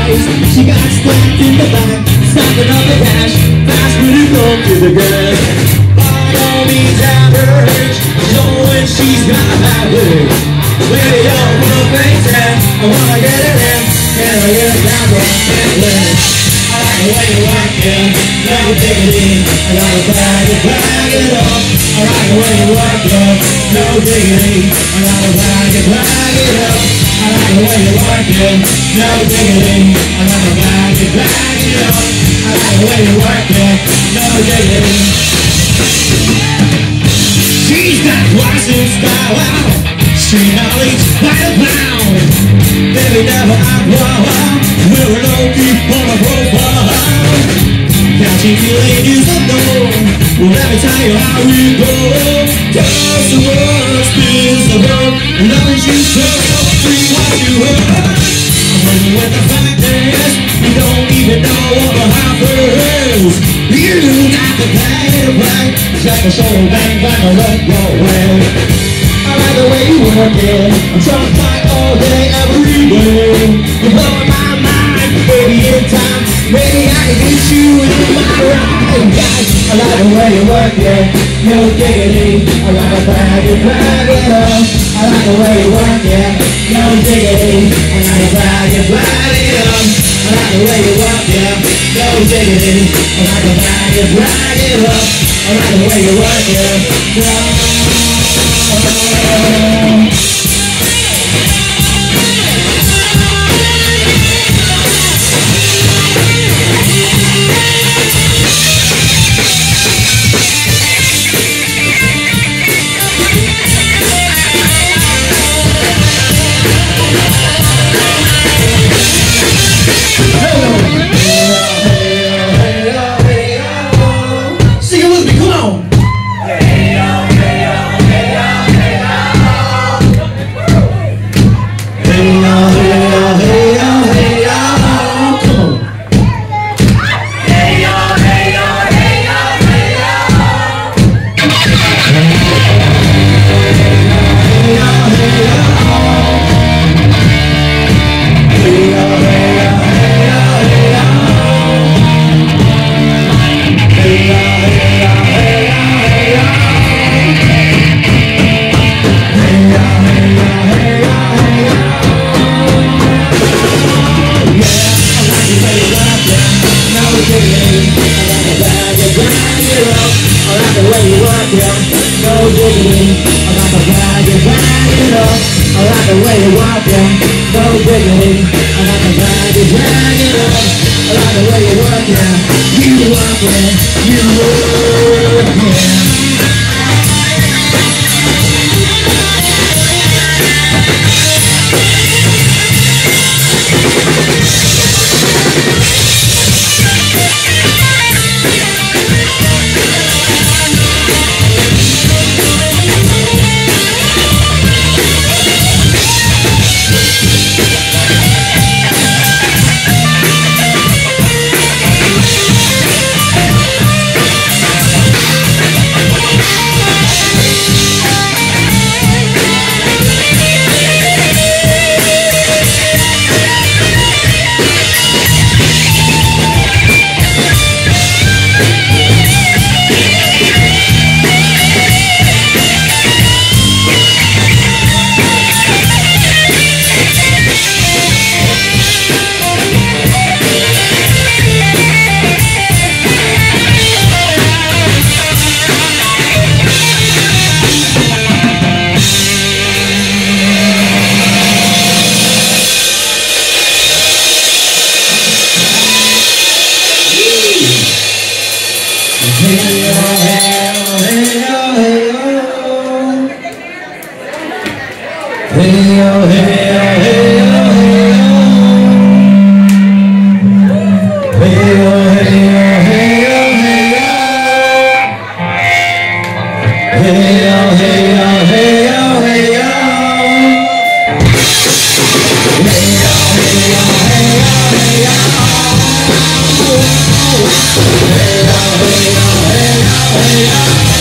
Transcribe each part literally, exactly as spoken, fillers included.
face. She got strapped in the back, stopping up the cash, fast to go to the girl. By all means average, knowing she's got a habit. Lady on the face and I wanna get it in. Can I get it down from Brooklyn? I like the way you work it, no diggity. I gotta bag it, bag it up. I like the way you work it, no diggity. I gotta bag it, bag it up. I like the way you work it, no diggity. I gotta bag it, bag it up. I like the way you work it, no diggity. She's got class and style, wow. Street knowledge by the pound. Baby never act wild. We're an old beef on a profile. Catching you ladies alone. Well, let me tell you how we go. Just the worst is the word. Loving you so, free what you heard. When you with the fact is, you don't even know what the hopper is. You got to play to play. Just a soul bang bang or run your way. I like the way you work it. I'm trying to fight all day, every day. You're blowing my mind, baby, in time. Maybe I can get you in my ride. I like the way you work it, no diggity. I like to bag it, bag it up. I like the way you work it, no diggity. I like to bag it, bag it up. I like the way you work it, no diggity. I like to bag it, bag it up. I like the way you work it, no.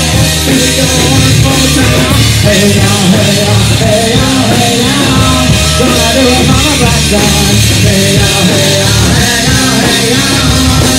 Hey, hey, hey, hey, hey, hey, hey, All I do is put my back on. Hey now, hey now, hey now, hey now.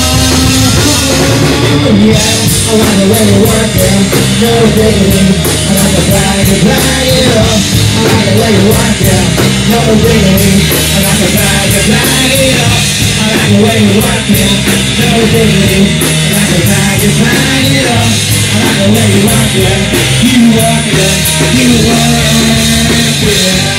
Yeah, I like the way you work it, no diggity. I like the bag, the bag it up. I like the way you work it, no diggity. I like the bag, the bag it up. I like the way you work it, no diggity. I like the bag, the bag it up. I like the way you work it, you work it, you work it.